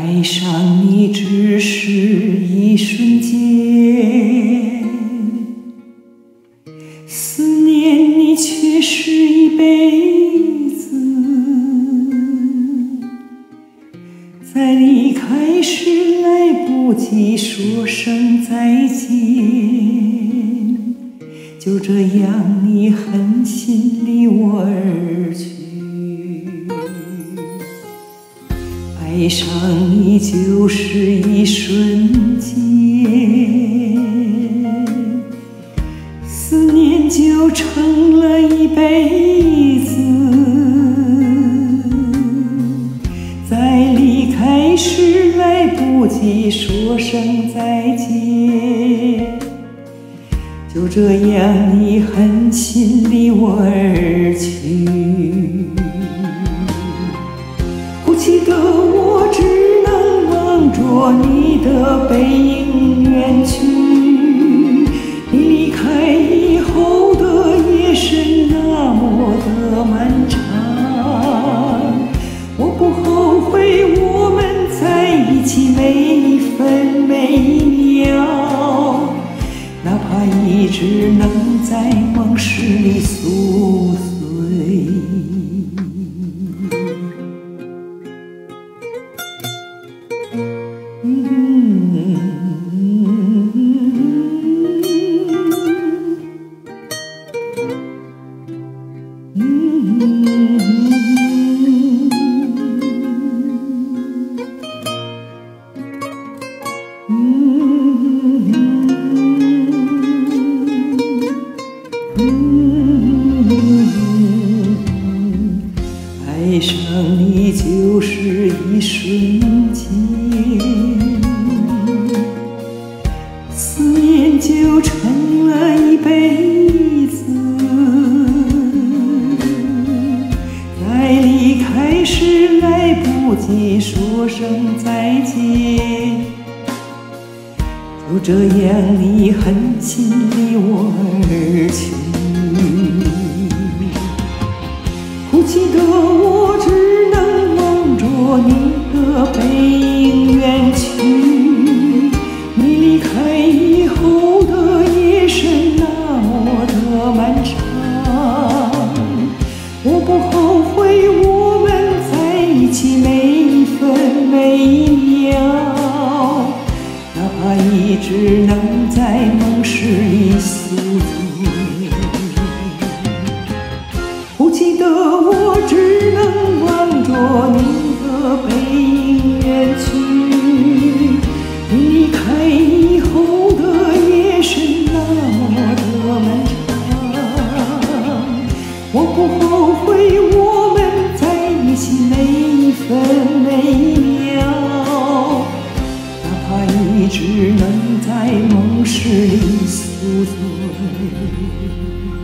爱上你只是一瞬间，思念你却是一辈子。在离开时来不及说声再见，就这样你狠心离我而去。爱上你就是一瞬间，思念就成了一辈子。在离开时来不及说声再见，就这样你狠心离我而去。哭泣的我只能望着你的背影远去，你离开以后的夜深那么的漫长。我不后悔我们在一起每一分每一秒，哪怕一直能在梦室里宿醉。爱上你就是一瞬间，思念就成了一辈子。在离开时来不及说声再见，就这样你狠心离我而去。哭泣的我只能望着你的背影远去，你离开以后的夜深那么的漫长。我不后悔我们在一起每一分每一秒，哪怕一直能在梦室里宿醉。哭泣的我只能望着你的背影远去，你离开以后的夜深那么的漫长。我不后悔我们在一起每一分每一秒，哪怕一直能在梦室里宿醉。